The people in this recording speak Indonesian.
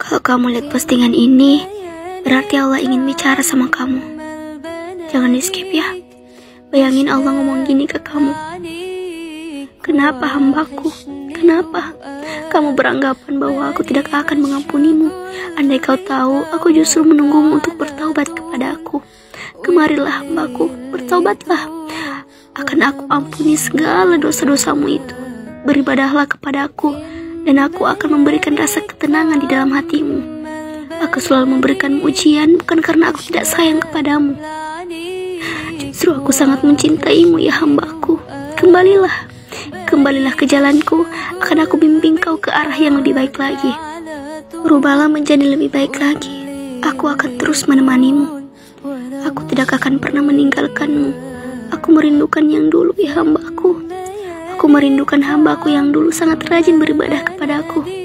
Kalau kamu lihat postingan ini, berarti Allah ingin bicara sama kamu. Jangan di skip ya. Bayangin Allah ngomong gini ke kamu. Kenapa hambaku? Kenapa? Kamu beranggapan bahwa aku tidak akan mengampunimu. Andai kau tahu, aku justru menunggumu untuk bertaubat kepada aku. Kemarilah hambaku, bertaubatlah. Akan aku ampuni segala dosa-dosamu itu. Beribadahlah kepada aku, dan aku akan memberikan rasa ketenangan di dalam hatimu. Aku selalu memberikan ujian bukan karena aku tidak sayang kepadamu. Justru aku sangat mencintaimu ya hambaku. Kembalilah ke jalanku, akan aku bimbing kau ke arah yang lebih baik lagi. Berubahlah menjadi lebih baik lagi. Aku akan terus menemanimu. Aku tidak akan pernah meninggalkanmu. Aku merindukan yang dulu ya hambaku. Aku merindukan hambaku yang dulu sangat rajin beribadah kepadaku.